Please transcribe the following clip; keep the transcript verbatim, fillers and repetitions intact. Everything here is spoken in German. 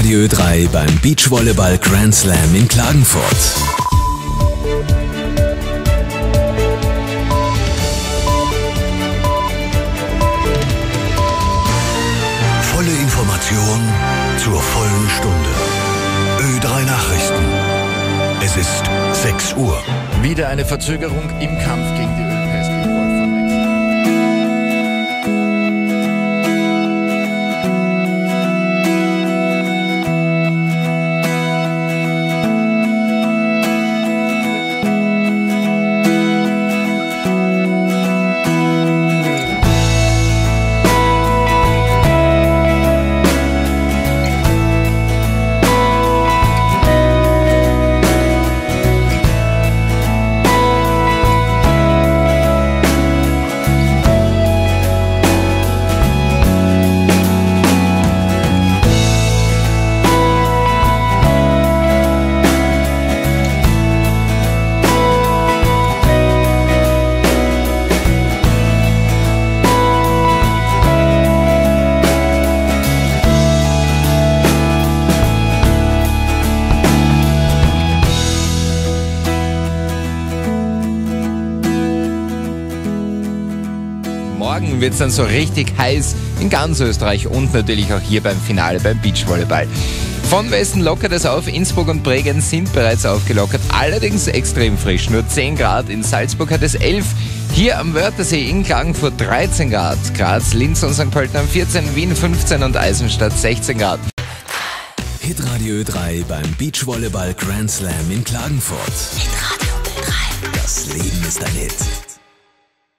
Hitradio Ö drei beim Beachvolleyball Grand Slam in Klagenfurt. Volle Information zur vollen Stunde. Ö drei Nachrichten. Es ist sechs Uhr. Wieder eine Verzögerung im Kampf gegen die Ölpest im Golf von Mexiko. Morgen wird es dann so richtig heiß in ganz Österreich und natürlich auch hier beim Finale beim Beachvolleyball. Von Westen lockert es auf, Innsbruck und Bregenz sind bereits aufgelockert, allerdings extrem frisch, nur zehn Grad, in Salzburg hat es elf, hier am Wörthersee in Klagenfurt dreizehn Grad, Graz, Linz und Sankt Pölten haben vierzehn, Wien fünfzehn und Eisenstadt sechzehn Grad. Hitradio Ö drei beim Beachvolleyball Grand Slam in Klagenfurt. Hitradio Ö drei. Das Leben ist ein Hit.